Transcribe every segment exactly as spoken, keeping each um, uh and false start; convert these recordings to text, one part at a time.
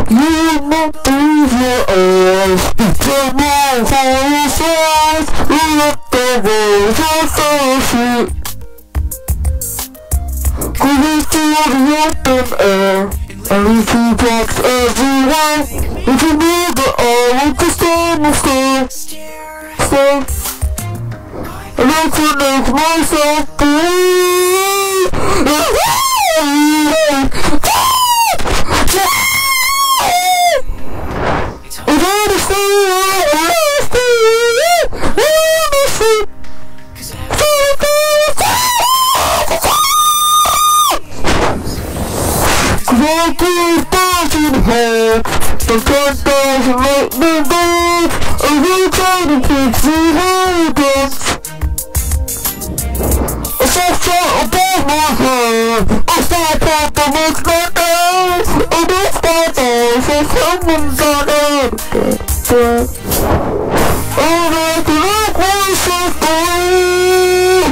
You won't believe your eyes. Tell me for yourself. Let the world have shit. Cause we feel the open air. And we see blocks everywhere. If you need the all, we can stand and stay. Stay. And I can make myself believe. The gun doesn't let me go. And you try to fix me hands. If I start above my head, I start out to make my nose. And it's my eyes, and someone's on it. And I can make myself believe.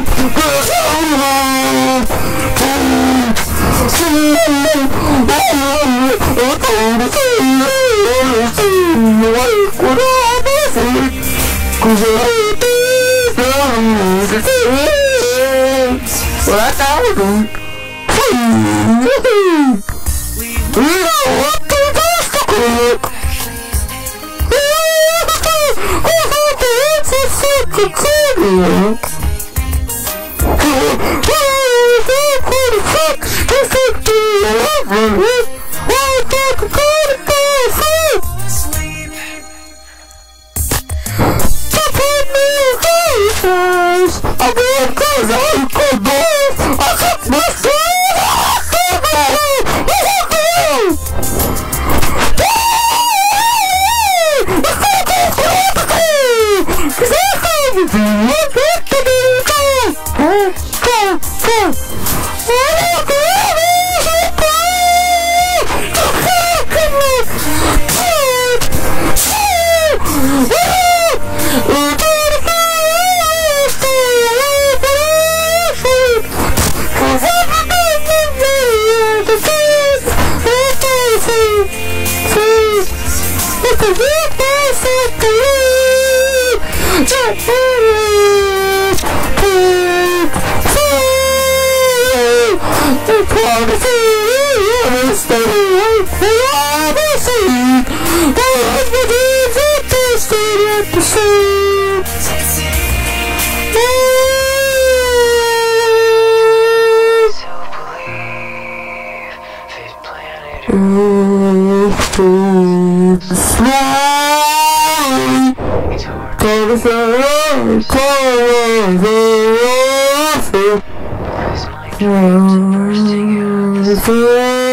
Well, that's how we do it. We don't want to just to cook. We want to eat some secret cereal. I'm going cause I could go. I got my food. Slowly,